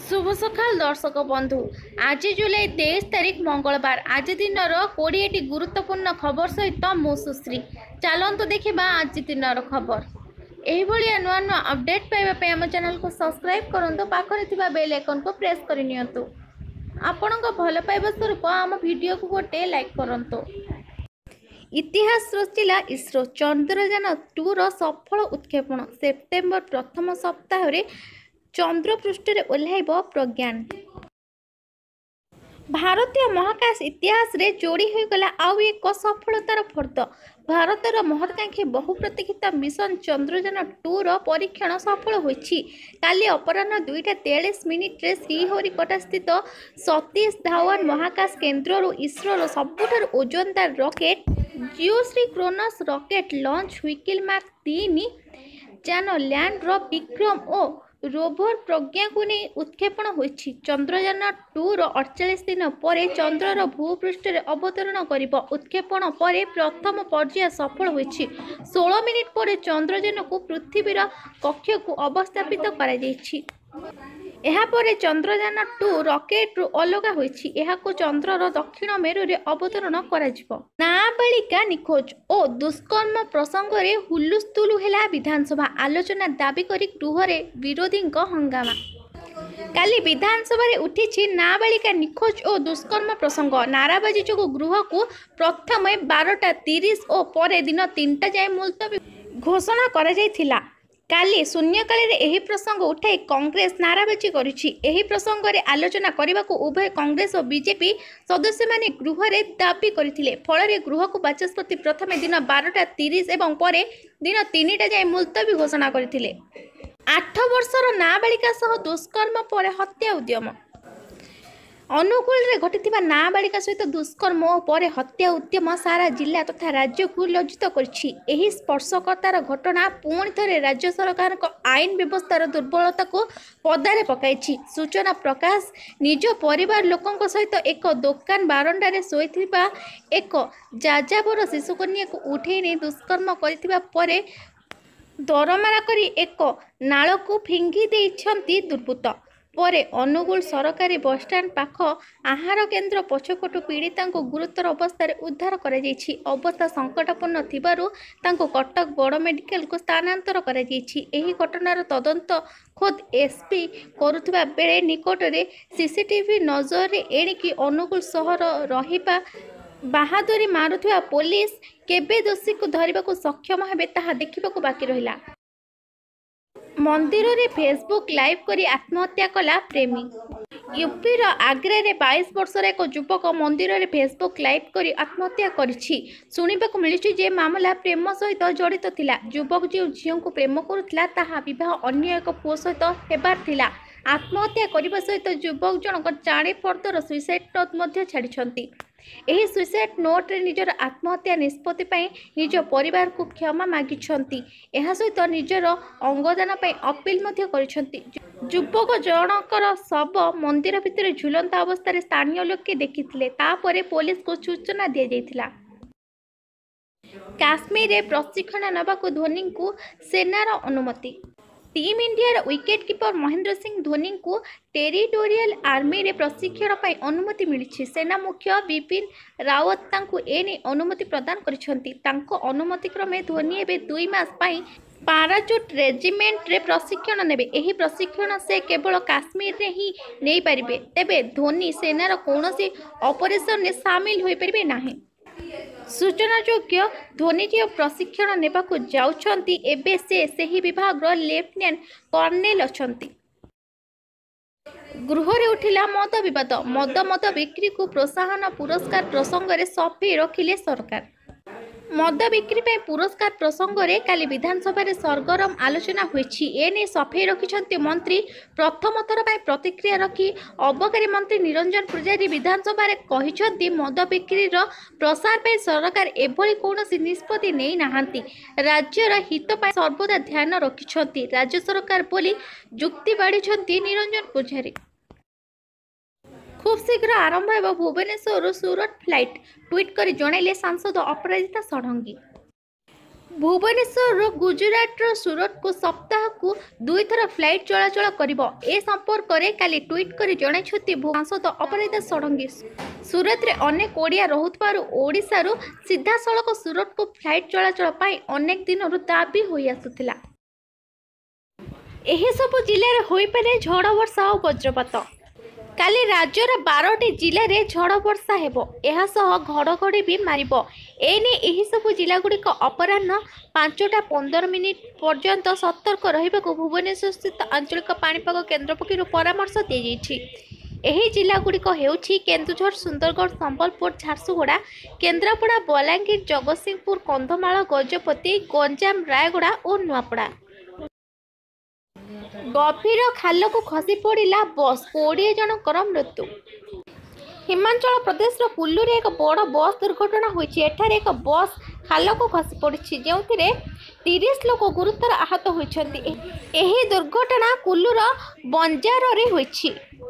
शुभ सकाल दर्शक बंधु। आज जुलाई 23 तारीख मंगलवार। आज दिन 20टी गुरुत्वपूर्ण खबर सहित मु सुश्री चलतु देखा आज दिन खबर। यह नुआ नुआ अपडेट पाइबा आम चैनल को सब्सक्राइब करूँ, पाखे बेल आइकन को प्रेस करनी। आपण भल पाइबा स्वरूप आम वीडियो को गोटे लाइक करूँ। इतिहास रचिला इसरो चंद्रयान 2 सफल उत्क्षेपण। सेप्टेम्बर प्रथम सप्ताह चंद्रपृष्ठ ओह्लैब प्रज्ञान। भारतीय महाकाश इतिहास रे जोड़ी होगला आउ एक सफलतार फर्द। भारतर महत्वाकांक्षी बहुप्रतीक्षित मिशन चंद्रयान 2 परीक्षण सफल होइछि। काली अपराह्न 2:43 श्रीहरिकोटा स्थित सतीश धावन महाकाश केन्द्र इसरोर सबुठार ओजनदार रॉकेट जियोश्री क्रोनस रॉकेट लॉन्च व्हीकल मार्क 3 जान लैंड विक्रम और रोभर प्रज्ञा को नहीं उत्क्षेपण होइछि। चंद्रयान 2 48 दिन पर चंद्रर भूपृष्ठ अवतरण करिब। उत्क्षेपण पर प्रथम पर्याय सफल होइछि। 16 मिनिट पर चंद्रयान को पृथ्वीर कक्ष को अवस्थापित करा जाइछि। एहापर चंद्रयान 2 रॉकेट रु अलग होइछि। एहाको चंद्रर दक्षिण मेरु रे अवतरण कराजिबो। नाबालिका निखोज और दुष्कर्म प्रसंग रे हुलुस्थुलु हेला विधानसभा। आलोचना दाबी करी गृह रे विरोधी हंगामा। काली विधानसभा रे उठिछि नाबालिका निखोज और दुष्कर्म प्रसंग। नाराबाजी जो गृह को प्रथम 12:30 और पर दिन 3टा जाए मुलतवी घोषणा करा जायथिला। काली शून्यकाल एही प्रसंग उठाई कांग्रेस नाराबाजी करिछि। एही प्रसंग रे आलोचना करबाकू उभय कांग्रेस और बीजेपी सदस्य माने गृह रे दाबी करथिले। फल रे गृह को बाचस्पति प्रथम दिन 12:30 एवं परे दिन 3टा जाए मुलतवी घोषणा करथिले। 8 वर्षर नाबालिका सह दुष्कर्म पर हत्या उद्यम। अनुगुल रे घटिथिबा नाबालिका सहित दुष्कर्म और पर हत्या उद्यम सारा जिला तथा राज्य को लज्जित करछि। एही स्पर्शकतार घटना पुणी थरे राज्य सरकार को आईन व्यवस्थार दुर्बलता को पदारे पकाइछि। सूचना प्रकाश निज परिवार लोकंक सहित एक दुकान बारंडारे सोइथिबा एक जाजाबर शिशुकन्या को उठेई नै दुष्कर्म करथिबा परे दरमारा करी एक नाल को फिंगी देइछंती दुर्बृत्त। परे अनुगुल सरकारी बसस्टाण्ड पाख आहार केन्द्र पछपटु पीड़िता को गुरुतर अवस्था उद्धार कर अवस्था संकटापन्न थिबारु तांको कटक बड़ मेडिकल को स्थानांतर कर घटनार तदंत खोद एसपी करुवा बेले निकट में सीसीटीवी नजर एणिकी अनुगुल सहर रहिबा बाहादुरी मारुवा पुलिस केबे दोषी को धरने को सक्षम हेबे ताहा देखिबाकू बाकी रहिला। मंदिर रे फेसबुक लाइव करी आत्महत्या कला प्रेमी। यूपी आग्रा रे 22 वर्षर एक युवक मंदिर रे फेसबुक लाइव करी आत्महत्या करिछि। सुनिबाकू मिलिछि जे मामला प्रेम सहित जड़ित थिला। युवक जो झियो को प्रेम करुथिला ताहा विवाह अन्य एक पुओ सहित हेबार थिला। आत्महत्या करने सहित युवक जनक चाणे फर्दर सुइसाइड नोट मध्य छाड़िछंती। एही सुइसाइड नोट रे निजर आत्महत्या निष्पत्ति पई निज परिवार को क्षमा मागिछंती। एहा सहित निजर अंगदान पई अपील मध्य करिछंती। युवक जनकर शव मंदिर भितर झुलंता अवस्था स्थानीय लोके देखिथिले। तापरे पुलिस को सूचना दिया जायथिला। काश्मीर रे प्रशिक्षण नबाकू धोनी को सेनार अनुमति। Team India wicket keeper Mahendra Singh Dhoni को टेरिटोरियल आर्मी रे प्रशिक्षण पाई अनुमति मिली। सेना मुख्य बिपिन रावत तांको एने अनुमति प्रदान करिसेंती। तांको अनुमति क्रमे धोनी एबे 2 मास पाई पाराचूट रेजिमेंट रे प्रशिक्षण नेबे। एही प्रशिक्षण से केवल काश्मीर रे ही नै परिबे। तेबे धोनी सेनार कोनोसी ऑपरेशन ने शामिल होई परिबे नाही। सूचना योग्य धोनी जो प्रशिक्षण नेबाकू जाउछंती एबे से सही विभाग लेफ्टिनेंट कर्नेल अछंती। गृह रे उठिला मद विवाद। मद बिक्री को प्रोत्साहन पुरस्कार प्रसंग रे सफेई रखिले सरकार। मद बिक्री पे पुरस्कार प्रसंग रे काली विधानसभा रे सरगरम आलोचना होइछि। एने सफेई रखिछंती मंत्री। प्रथम थर पे प्रतिक्रिया रखी अबकारी मंत्री निरंजन पुजारी विधानसभा रे कहिछंती मद बिक्री रो प्रसार पे सरकार एभली कोनोसी निष्पत्ति नै नाहांती। राज्यर हित पे सर्वदा ध्यान रखिछंती राज्य सरकार बोली जुक्ति बाढ़िछंती निरंजन पुजारी। खूब शीघ्र आरंभ हो भुवनेश्वर सूरत फ्लाइट ट्वीट कर जनइले सांसद अपराजिता षडंगी। ଭୁବନେଶ୍ୱରରୁ ଗୁଜରାଟର ସୁରତକୁ ସପ୍ତାହକୁ 2 ଥର ଫ୍ଲାଇଟ୍ ଚଳାଚଳ କରିବ। ଏ ସମ୍ପର୍କରେ କାଲି ଟ୍ୱିଟ୍ କରି ଜଣାଇଛନ୍ତି ସାଂସଦ ଅପରାଜିତା ଷଡ଼ଙ୍ଗୀ। ସୁରତରେ ଅନେକ ଓଡ଼ିଆ ରହୁଥିବାରୁ ଓଡ଼ିଶାରୁ ସିଧାସଳଖ ସୁରତକୁ ଫ୍ଲାଇଟ୍ ଚଳାଚଳ ପାଇଁ ଅନେକ ଦିନରୁ ଦାବି ହୋଇଆସୁଥିଲା। ଏହିସବୁ ଜିଲ୍ଲାରେ ହୋଇପାରେ ଝଡ଼ ବର୍ଷା ଓ ବଜ୍ରପାତ। କାଲି ରାଜ୍ୟର 12ଟି ଜିଲ୍ଲାରେ ଝଡ଼ ବର୍ଷା ହେବ। ଏହା ସହ ଘଡ଼ଘଡ଼ି ବି ମାରିବ। ଏନେଇ ଏହିସବୁ ଜିଲ୍ଲାଗୁଡ଼ିକ ଅପରାହ୍ନ 5ଟା 15 ପର୍ଯ୍ୟନ୍ତ ସତର୍କ ରହିବାକୁ ଭୁବନେଶ୍ୱରସ୍ଥିତ ଆଞ୍ଚଳିକ ପାଣିପାଗ କେନ୍ଦ୍ର ପକ୍ଷରୁ ପରାମର୍ଶ ଦିଆଯାଇଛି। ଏହି ଜିଲ୍ଲାଗୁଡ଼ିକ ହେଉଛି କେନ୍ଦୁଝର, ସୁନ୍ଦରଗଡ଼, ସମ୍ବଲପୁର, ଝାରସୁଗୁଡ଼ା, କେନ୍ଦ୍ରାପଡ଼ା, ବଲାଙ୍ଗୀର, ଜଗତସିଂହପୁର, କନ୍ଧମାଳ, ଗଜପତି, ଗଞ୍ଜାମ, ରାୟଗଡ଼ା ଓ ନୂଆପଡ଼ା। ଗଭୀର ଖାଲକୁ ଖସି ପଡ଼ିଲା ବସ୍, 20 ଜଣଙ୍କର ମୃତ୍ୟୁ। ହିମାଚଳ ପ୍ରଦେଶର କୁଲ୍ଲୁରେ ଏକ ବଡ଼ ବସ୍ ଦୁର୍ଘଟଣା ହୋଇଛି। ଏଠାରେ ଏକ ବସ୍ ଖାଲକୁ ଖସି ପଡ଼ିଛି, ଯେଉଁଥିରେ 30 ଲୋକ ଗୁରୁତର ଆହତ ହୋଇଛନ୍ତି। ଏହି ଦୁର୍ଘଟଣା କୁଲ୍ଲୁର ବଞ୍ଜାରରେ ହୋଇଛି।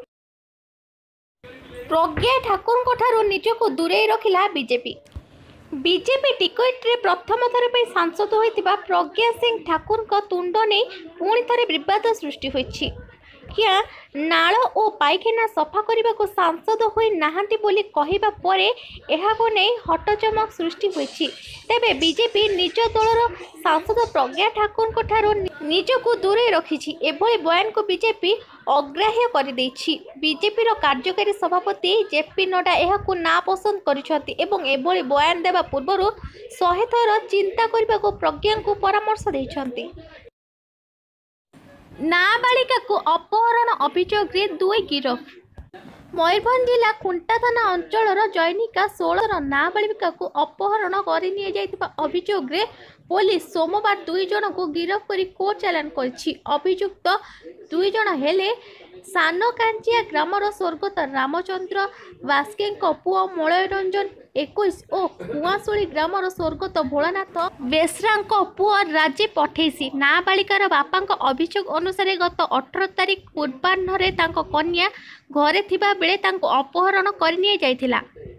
ପ୍ରଜ୍ଞା ଠାକୁରଙ୍କଠାରୁ ନିଜକୁ ଦୂରେଇ ରଖିଲା ବିଜେପି। ବିଜେପି ଟିକେଟ୍ରେ ପ୍ରଥମ ଥର ପାଇଁ ସାଂସଦ ହୋଇଥିବା ପ୍ରଜ୍ଞା ସିଂ ଠାକୁରଙ୍କ ତୁଣ୍ଡ ନେଇ ପୁଣି ଥରେ ବିବାଦ ସୃଷ୍ଟି ହୋଇଛି। ପ୍ରଜ୍ଞା ନାଳ ଓ ପାଇଖାନା ସଫା କରିବାକୁ ସାଂସଦ ହୋଇ ନାହାନ୍ତି ବୋଲି କହିବା ପରେ ଏହାକୁ ନେଇ ହଟଚମକ ସୃଷ୍ଟି ହୋଇଛି। ତେବେ ବିଜେପି ନିଜ ଦଳର ସାଂସଦ ପ୍ରଜ୍ଞା ଠାକୁରଙ୍କଠାରୁ ନିଜକୁ ଦୂରେଇ ରଖିଛି। ଏଭଳି ବୟାନକୁ ବିଜେପି ଅଗ୍ରାହ୍ୟ କରିଦେଇଛି। ବିଜେପିର କାର୍ଯ୍ୟକାରୀ ସଭାପତି ଜେପି ନଡ୍ଡା ଏହାକୁ ନାପସନ୍ଦ କରିଛନ୍ତି ଏବଂ ଏଭଳି ବୟାନ ଦେବା ପୂର୍ବରୁ 100 ଥର ଚିନ୍ତା କରିବାକୁ ପ୍ରଜ୍ଞାଙ୍କୁ ପରାମର୍ଶ ଦେଇଛନ୍ତି। ନାବାଳିକାକୁ ଅପହରଣ ଅଭିଯୋଗରେ 2 ଗିରଫ। ମୟୂରଭଞ୍ଜ ଜିଲ୍ଲା ଖୁଣ୍ଟା ଥାନା ଅଞ୍ଚଳର ଜୈନିକା 16ର ନାବାଳିକାକୁ ଅପହରଣ କରି ନିଆଯାଇଥିବା ଅଭିଯୋଗରେ ପୋଲିସ ସୋମବାର 2 ଜଣଙ୍କୁ ଗିରଫ କରି କୋର୍ଟ ଚାଲାଣ କରିଛି। ଅଭିଯୁକ୍ତ 2 ଜଣ ହେଲେ ସାନକାଞ୍ଚିଆ ଗ୍ରାମର ସ୍ୱର୍ଗତ ରାମଚନ୍ଦ୍ର ବାସ୍କେଙ୍କ ପୁଅ ମଳୟରଞ୍ଜନ 21 ଓ କୁଆଁଶୁଳି ଗ୍ରାମର ସ୍ୱର୍ଗତ ଭୋଳାନାଥ ବେଶ୍ରାଙ୍କ ପୁଅ ରାଜୀବ 28। ନାବାଳିକାର ବାପାଙ୍କ ଅଭିଯୋଗ ଅନୁସାରେ ଗତ 18 ତାରିଖ ପୂର୍ବାହ୍ନରେ ତାଙ୍କ କନ୍ୟା ଘରେ ଥିବା ବେଳେ ତାଙ୍କୁ ଅପହରଣ କରି ନିଆଯାଇଥିଲା।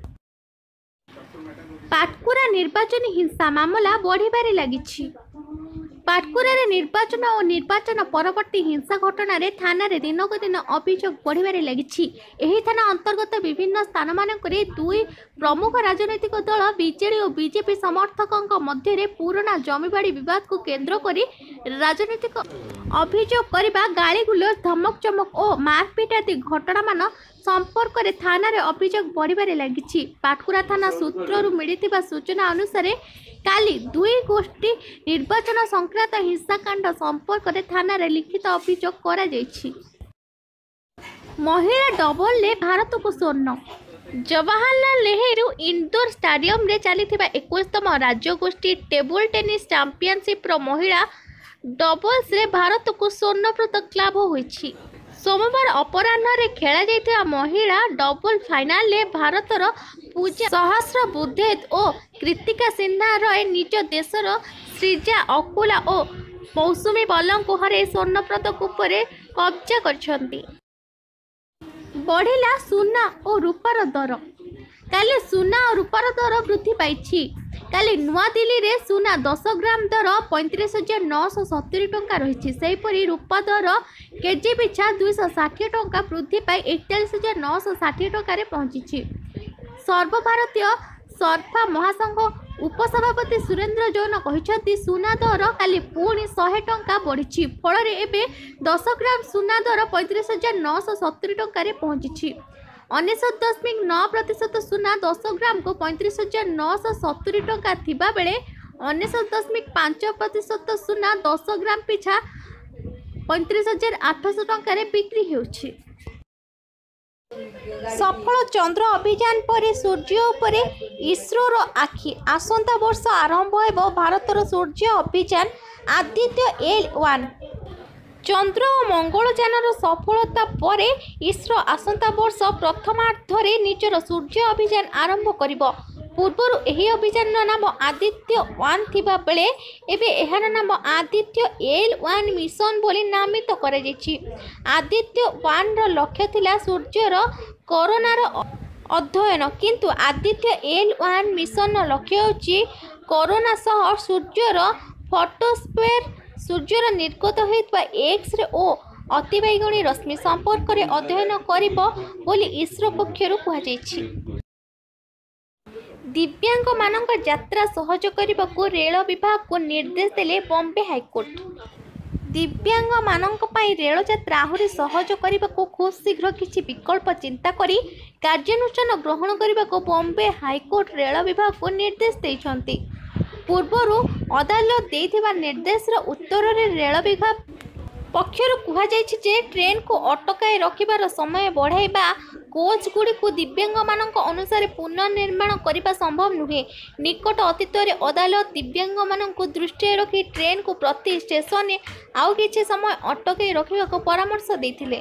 ପାଟକୁରା ନିର୍ବାଚନୀ ହିଂସା ମାମଲା ବଢ଼ିବାରେ ଲାଗିଛି। ପାଟକୁରାରେ ନିର୍ବାଚନ ଓ ନିର୍ବାଚନ ପରବର୍ତ୍ତୀ ହିଂସା ଘଟଣାରେ ଥାନାରେ ଦିନକୁ ଦିନ ଅଭିଯୋଗ ବଢ଼ିବାରେ ଲାଗିଛି। ଏହି ଥାନା ଅନ୍ତର୍ଗତ ବିଭିନ୍ନ ସ୍ଥାନମାନଙ୍କରେ 2 ପ୍ରମୁଖ ରାଜନୈତିକ ଦଳ ବିଜେଡି ଓ ବିଜେପି ସମର୍ଥକଙ୍କ ମଧ୍ୟରେ ପୁରୁଣା ଜମିବାଡ଼ି ବିବାଦକୁ କେନ୍ଦ୍ର କରି ରାଜନୈତିକ ଅଭିଯୋଗ କରିବା, ଗାଳିଗୁଲଜ, ଧମକଚମକ ଓ ମାରପିଟ ଆଦି ଘଟଣାମାନ ସମ୍ପର୍କରେ ଥାନାରେ ଅଭିଯୋଗ ବଢ଼ିବାରେ ଲାଗିଛି। ପାଟକୁରା ଥାନା ସୂତ୍ରରୁ ମିଳିଥିବା ସୂଚନା ଅନୁସାରେ କାଲି 2 ଗୋଷ୍ଠୀ ନିର୍ବାଚନ ସଂକ୍ରାନ୍ତ ହିଂସାକାଣ୍ଡ ସମ୍ପର୍କରେ ଥାନାରେ ଲିଖିତ ଅଭିଯୋଗ କରାଯାଇଛି। ମହିଳା ଡବଲରେ ଭାରତକୁ ସ୍ୱର୍ଣ୍ଣ। ଜବାହରଲାଲ ନେହେରୁ ଇନଡୋର ଷ୍ଟାଡିୟମରେ ଚାଲିଥିବା 21ତମ ରାଜ୍ୟଗୋଷ୍ଠୀ ଟେବୁଲ ଟେନିସ୍ ଚାମ୍ପିୟନସିପ୍ର ମହିଳା ଡବଲ୍ସରେ ଭାରତକୁ ସ୍ୱର୍ଣ୍ଣ ପଦକ ଲାଭ ହୋଇଛି। ସୋମବାର ଅପରାହ୍ନରେ ଖେଳାଯାଇଥିବା ମହିଳା ଡବଲ ଫାଇନାଲରେ ଭାରତର ପୂଜା ସହସ୍ରବୁଦ୍ଧେ ଓ କୃତିକା ସିହ୍ନା ରୟ ନିଜ ଦେଶର ଶ୍ରୀଜା ଅକୁଲା ଓ ମୌସୁମୀ ବଲଙ୍କୁ ହରାଇ ସ୍ୱର୍ଣ୍ଣ ପଦକ ଉପରେ କବ୍ଜା କରିଛନ୍ତି। ବଢ଼ିଲା ସୁନା ଓ ରୂପାର ଦର। କାଲି ସୁନା ଓ ରୂପାର ଦର ବୃଦ୍ଧି ପାଇଛି। କାଲି ନୂଆଦିଲ୍ଲୀରେ ସୁନା 10 ଗ୍ରାମ ଦର 35,970 ଟଙ୍କା ରହିଛି। ସେହିପରି ରୂପା ଦର କେଜି ପିଛା 260 ଟଙ୍କା ବୃଦ୍ଧି ପାଇ 41,960 ଟଙ୍କାରେ ପହଞ୍ଚିଛି। ସର୍ବଭାରତୀୟ ସର୍ଫା ମହାସଂଘ ଉପସଭାପତି ସୁରେନ୍ଦ୍ର ଜୈନ କହିଛନ୍ତି, ସୁନା ଦର କାଲି ପୁଣି 100 ଟଙ୍କା ବଢ଼ିଛି। ଫଳରେ ଏବେ 10 ଗ୍ରାମ ସୁନା ଦର 35,970 ଟଙ୍କାରେ ପହଞ୍ଚିଛି। 99.9% ସୁନା 10 ଗ୍ରାମକୁ 35,970 ଟଙ୍କା ଥିବାବେଳେ 99.5% ସୁନା 10 ଗ୍ରାମ ପିଛା 35,800 ଟଙ୍କାରେ ବିକ୍ରି ହେଉଛି। ସଫଳ ଚନ୍ଦ୍ର ଅଭିଯାନ ପରେ ସୂର୍ଯ୍ୟ ଉପରେ ଇସ୍ରୋର ଆଖି। ଆସନ୍ତା ବର୍ଷ ଆରମ୍ଭ ହେବ ଭାରତର ସୂର୍ଯ୍ୟ ଅଭିଯାନ ଆଦିତ୍ୟ L1। ଚନ୍ଦ୍ର ଓ ମଙ୍ଗଳଯାନର ସଫଳତା ପରେ ଇସ୍ରୋ ଆସନ୍ତା ବର୍ଷ ପ୍ରଥମାର୍ଦ୍ଧରେ ନିଜର ସୂର୍ଯ୍ୟ ଅଭିଯାନ ଆରମ୍ଭ କରିବ। ପୂର୍ବରୁ ଏହି ଅଭିଯାନର ନାମ ଆଦିତ୍ୟ 1 ଥିବା ବେଳେ ଏବେ ଏହାର ନାମ ଆଦିତ୍ୟ L1 ମିଶନ ବୋଲି ନାମିତ କରାଯାଇଛି। ଆଦିତ୍ୟ 1ର ଲକ୍ଷ୍ୟ ଥିଲା ସୂର୍ଯ୍ୟର କରୋନାର ଅଧ୍ୟୟନ, କିନ୍ତୁ ଆଦିତ୍ୟ L1 ମିଶନର ଲକ୍ଷ୍ୟ ହେଉଛି କରୋନା ସହ ସୂର୍ଯ୍ୟର ଫଟୋସ୍ଫିୟର ସୂର୍ଯ୍ୟର ନିର୍ଗତ ହେଉଥିବା ଏକ୍ସରେ ଓ ଅତିବାଇଗଣୀ ରଶ୍ମି ସମ୍ପର୍କରେ ଅଧ୍ୟୟନ କରିବ ବୋଲି ଇସ୍ରୋ ପକ୍ଷରୁ କୁହାଯାଇଛି। ଦିବ୍ୟାଙ୍ଗମାନଙ୍କ ଯାତ୍ରା ସହଜ କରିବାକୁ ରେଳ ବିଭାଗକୁ ନିର୍ଦ୍ଦେଶ ଦେଲେ ବମ୍ବେ ହାଇକୋର୍ଟ। ଦିବ୍ୟାଙ୍ଗମାନଙ୍କ ପାଇଁ ରେଳ ଯାତ୍ରା ଆହୁରି ସହଜ କରିବାକୁ ଖୁବ୍ ଶୀଘ୍ର କିଛି ବିକଳ୍ପ ଚିନ୍ତା କରି କାର୍ଯ୍ୟାନୁଷ୍ଠାନ ଗ୍ରହଣ କରିବାକୁ ବମ୍ବେ ହାଇକୋର୍ଟ ରେଳ ବିଭାଗକୁ ନିର୍ଦ୍ଦେଶ ଦେଇଛନ୍ତି। ପୂର୍ବରୁ ଅଦାଲତ ଦେଇଥିବା ନିର୍ଦ୍ଦେଶର ଉତ୍ତରରେ ରେଳ ବିଭାଗ ପକ୍ଷରୁ କୁହାଯାଇଛି ଯେ ଟ୍ରେନ୍କୁ ଅଟକାଇ ରଖିବାର ସମୟ ବଢ଼ାଇବା କୋଚ୍ଗୁଡ଼ିକୁ ଦିବ୍ୟାଙ୍ଗମାନଙ୍କ ଅନୁସାରେ ପୁନର୍ନିର୍ମାଣ କରିବା ସମ୍ଭବ ନୁହେଁ। ନିକଟ ଅତୀତରେ ଅଦାଲତ ଦିବ୍ୟାଙ୍ଗମାନଙ୍କୁ ଦୃଷ୍ଟିରେ ରଖି ଟ୍ରେନ୍କୁ ପ୍ରତି ଷ୍ଟେସନରେ ଆଉ କିଛି ସମୟ ଅଟକାଇ ରଖିବାକୁ ପରାମର୍ଶ ଦେଇଥିଲେ।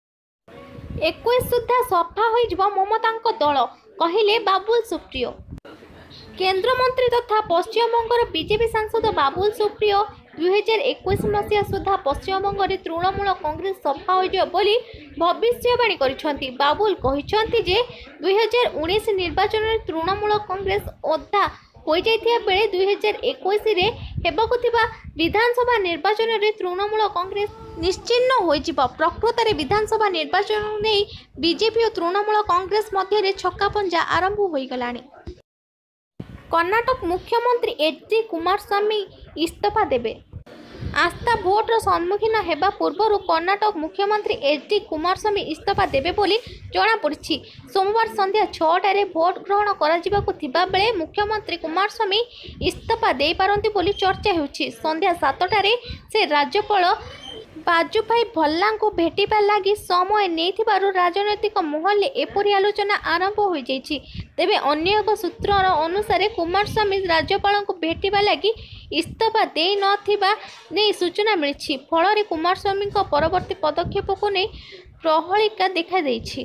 21 ସୁଦ୍ଧା ସଫା ହୋଇଯିବ ମମତାଙ୍କ ଦଳ, କହିଲେ ବାବୁଲ ସୁପ୍ରିୟ। କେନ୍ଦ୍ରମନ୍ତ୍ରୀ ତଥା ପଶ୍ଚିମବଙ୍ଗର ବିଜେପି ସାଂସଦ ବାବୁଲ ସୁପ୍ରିୟ 2021 ମସିହା ସୁଦ୍ଧା ପଶ୍ଚିମବଙ୍ଗରେ ତୃଣମୂଳ କଂଗ୍ରେସ ସଫା ହୋଇଯିବ ବୋଲି ଭବିଷ୍ୟବାଣୀ କରିଛନ୍ତି। ବାବୁଲ କହିଛନ୍ତି ଯେ 2019 ନିର୍ବାଚନରେ ତୃଣମୂଳ କଂଗ୍ରେସ ଅଧା ହୋଇଯାଇଥିବା ବେଳେ 2021ରେ ହେବାକୁ ଥିବା ବିଧାନସଭା ନିର୍ବାଚନରେ ତୃଣମୂଳ କଂଗ୍ରେସ ନିଶ୍ଚିହ୍ନ ହୋଇଯିବ। ପ୍ରକୃତରେ ବିଧାନସଭା ନିର୍ବାଚନକୁ ନେଇ ବିଜେପି ଓ ତୃଣମୂଳ କଂଗ୍ରେସ ମଧ୍ୟରେ ଛକାପଞ୍ଝା ଆରମ୍ଭ ହୋଇଗଲାଣି। କର୍ଣ୍ଣାଟକ ମୁଖ୍ୟମନ୍ତ୍ରୀ ଏଚ୍.ଡି. କୁମାରସ୍ୱାମୀ ଇସ୍ତଫା ଦେବେ। ଆସ୍ଥା ଭୋଟର ସମ୍ମୁଖୀନ ହେବା ପୂର୍ବରୁ କର୍ଣ୍ଣାଟକ ମୁଖ୍ୟମନ୍ତ୍ରୀ ଏଚ୍.ଡି. କୁମାରସ୍ୱାମୀ ଇସ୍ତଫା ଦେବେ ବୋଲି ଜଣାପଡ଼ିଛି। ସୋମବାର ସନ୍ଧ୍ୟା 6ଟାରେ ଭୋଟ ଗ୍ରହଣ କରାଯିବାକୁ ଥିବା ବେଳେ ମୁଖ୍ୟମନ୍ତ୍ରୀ କୁମାରସ୍ୱାମୀ ଇସ୍ତଫା ଦେଇପାରନ୍ତି ବୋଲି ଚର୍ଚ୍ଚା ହେଉଛି। ସନ୍ଧ୍ୟା 7ଟାରେ ସେ ରାଜ୍ୟପାଳ ବାଜୁଭାଇ ଭଲ୍ଲାଙ୍କୁ ଭେଟିବା ଲାଗି ସମୟ ନେଇଥିବାରୁ ରାଜନୈତିକ ମହଲରେ ଏପରି ଆଲୋଚନା ଆରମ୍ଭ ହୋଇଯାଇଛି। ତେବେ ଅନ୍ୟ ଏକ ସୂତ୍ର ଅନୁସାରେ କୁମାରସ୍ୱାମୀ ରାଜ୍ୟପାଳଙ୍କୁ ଭେଟିବା ଲାଗି ଇସ୍ତଫା ଦେଇ ନ ଥିବା ନେଇ ସୂଚନା ମିଳିଛି। ଫଳରେ କୁମାରସ୍ୱାମୀଙ୍କ ପରବର୍ତ୍ତୀ ପଦକ୍ଷେପକୁ ନେଇ ପ୍ରହେଳିକା ଦେଖାଦେଇଛି।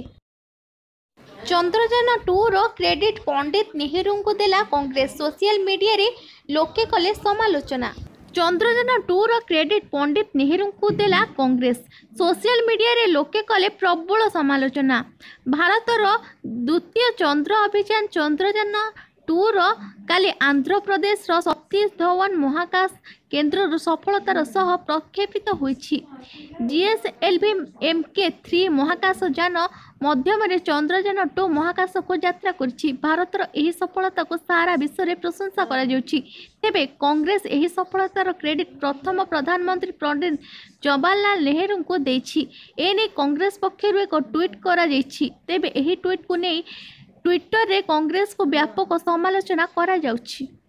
ଚନ୍ଦ୍ରଯାନ-2ର କ୍ରେଡିଟ୍ ପଣ୍ଡିତ ନେହେରୁଙ୍କୁ ଦେଲା କଂଗ୍ରେସ, ସୋସିଆଲ ମିଡିଆରେ ଲୋକେ କଲେ ସମାଲୋଚନା। ଚନ୍ଦ୍ରଯାନ-2ର କ୍ରେଡିଟ୍ ପଣ୍ଡିତ ନେହେରୁଙ୍କୁ ଦେଲା କଂଗ୍ରେସ, ସୋସିଆଲ ମିଡିଆରେ ଲୋକେ କଲେ ପ୍ରବଳ ସମାଲୋଚନା। ଭାରତର ଦ୍ୱିତୀୟ ଚନ୍ଦ୍ର ଅଭିଯାନ ଚନ୍ଦ୍ରଯାନ-2ର କାଲି ଆନ୍ଧ୍ରପ୍ରଦେଶର ସତୀଶ ଧୱନ ମହାକାଶ କେନ୍ଦ୍ରରୁ ସଫଳତାର ସହ ପ୍ରକ୍ଷେପିତ ହୋଇଛି। ଜିଏସ୍ଏଲ୍ଭି MK-3 ମହାକାଶ ଯାନ ମାଧ୍ୟମରେ ଚନ୍ଦ୍ରଯାନ-2 ମହାକାଶକୁ ଯାତ୍ରା କରିଛି। ଭାରତର ଏହି ସଫଳତାକୁ ସାରା ବିଶ୍ୱରେ ପ୍ରଶଂସା କରାଯାଉଛି। ତେବେ କଂଗ୍ରେସ ଏହି ସଫଳତାର କ୍ରେଡିଟ୍ ପ୍ରଥମ ପ୍ରଧାନମନ୍ତ୍ରୀ ପଣ୍ଡିତ ଜବାହରଲାଲ ନେହେରୁଙ୍କୁ ଦେଇଛି। ଏନେଇ କଂଗ୍ରେସ ପକ୍ଷରୁ ଏକ ଟ୍ୱିଟ୍ କରାଯାଇଛି। ତେବେ ଏହି ଟ୍ୱିଟ୍କୁ ନେଇ ଟ୍ୱିଟରରେ କଂଗ୍ରେସକୁ ବ୍ୟାପକ ସମାଲୋଚନା କରାଯାଉଛି।